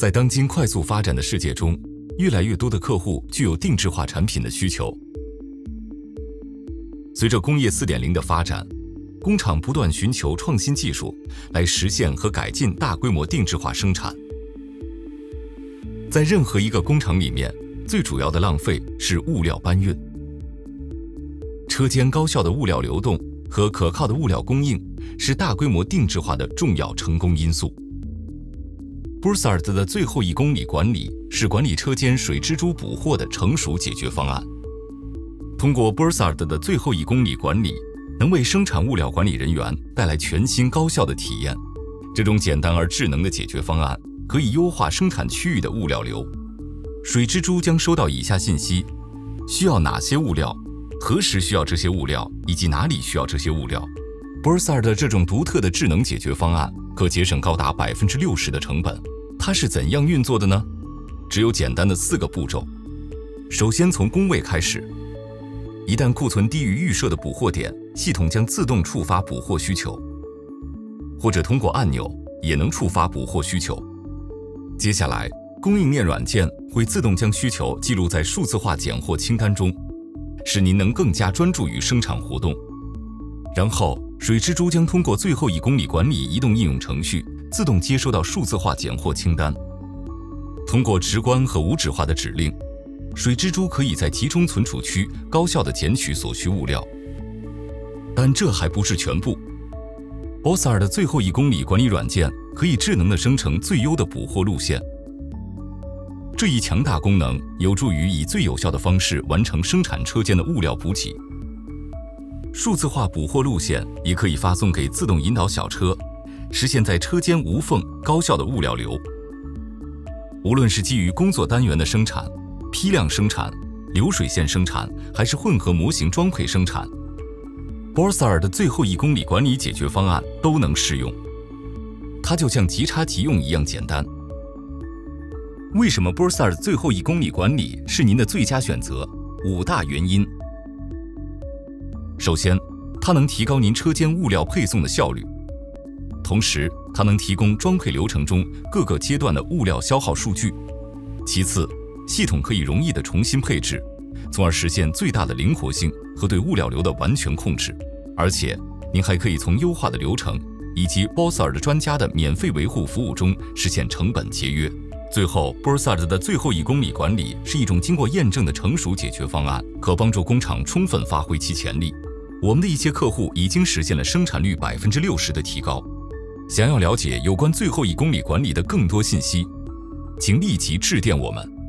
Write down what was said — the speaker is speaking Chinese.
在当今快速发展的世界中，越来越多的客户具有定制化产品的需求。随着工业 4.0 的发展，工厂不断寻求创新技术来实现和改进大规模定制化生产。在任何一个工厂里面，最主要的浪费是物料搬运。车间高效的物料流动和可靠的物料供应是大规模定制化的重要成功因素。Bussard 的最后1公里管理是管理车间水蜘蛛捕获的成熟解决方案。通过 Bussard 的最后1公里管理，能为生产物料管理人员带来全新高效的体验。这种简单而智能的解决方案可以优化生产区域的物料流。水蜘蛛将收到以下信息：需要哪些物料，何时需要这些物料，以及哪里需要这些物料。Bussard 这种独特的智能解决方案可节省高达60%的成本。它是怎样运作的呢？只有简单的4个步骤。首先从工位开始，一旦库存低于预设的补货点，系统将自动触发补货需求，或者通过按钮也能触发补货需求。接下来，供应链软件会自动将需求记录在数字化拣货清单中，使您能更加专注于生产活动。然后，水蜘蛛将通过最后1公里管理移动应用程序自动接收到数字化拣货清单。通过直观和无纸化的指令，水蜘蛛可以在集中存储区高效地捡取所需物料。但这还不是全部。Bussard 的最后1公里管理软件可以智能地生成最优的补货路线。这一强大功能有助于以最有效的方式完成生产车间的物料补给。数字化补货路线也可以发送给自动引导小车，实现在车间无缝高效的物料流。无论是基于工作单元的生产、批量生产、流水线生产，还是混合模型装配生产， Bussard 的最后1公里管理解决方案都能适用。它就像即插即用一样简单。为什么 Bussard 最后1公里管理是您的最佳选择？5大原因。首先，它能提高您车间物料配送的效率，同时它能提供装配流程中各个阶段的物料消耗数据。其次，系统可以容易地重新配置，从而实现最大的灵活性和对物料流的完全控制。而且，您还可以从优化的流程以及 Bussard 专家的免费维护服务中实现成本节约。最后 ，Bussard 的最后1公里管理是一种经过验证的成熟解决方案，可帮助工厂充分发挥其潜力。我们的一些客户已经实现了生产率60%的提高。想要了解有关最后1公里管理的更多信息，请立即致电我们。